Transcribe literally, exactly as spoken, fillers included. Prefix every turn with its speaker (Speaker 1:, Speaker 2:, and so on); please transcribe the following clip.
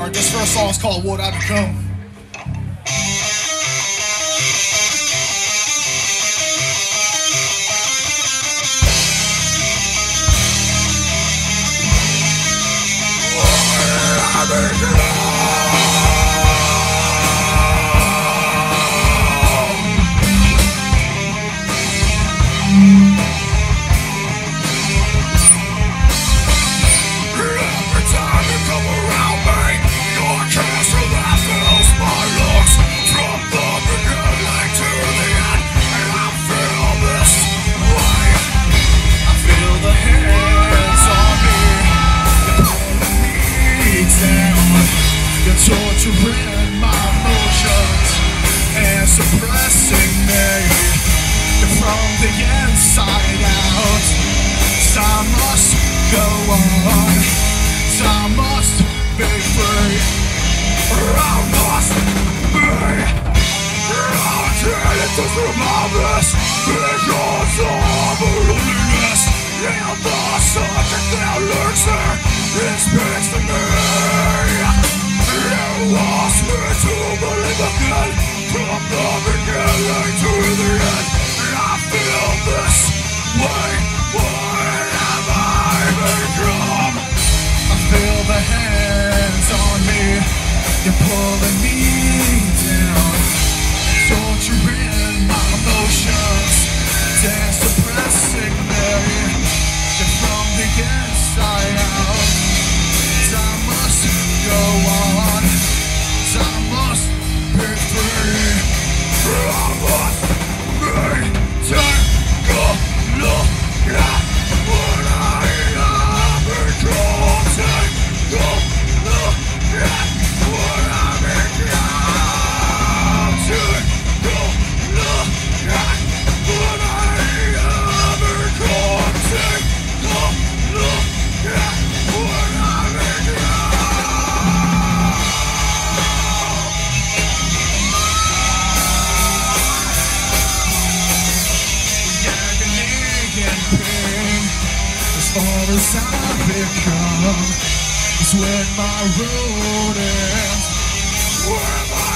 Speaker 1: Alright, this first song's called What I Become. Torturing my emotions and suppressing me from the inside out. Time must go on. Time must be free. I must be until to survive this because of loneliness. And the subject that lurks there, it speaks to me. You ask me to believe again, from the beginning to the end, and I feel this way. What have I become? I feel the hands on me, you're pulling me down, torturing my emotions, dance suppressing me, you're from the inside out. Time must go on. I must be free. I must be take a look at what I have become. Take a look at what I become. Take a look at what I have become. Take a look at what I become. As far as I've become is when my road ends. Where am I?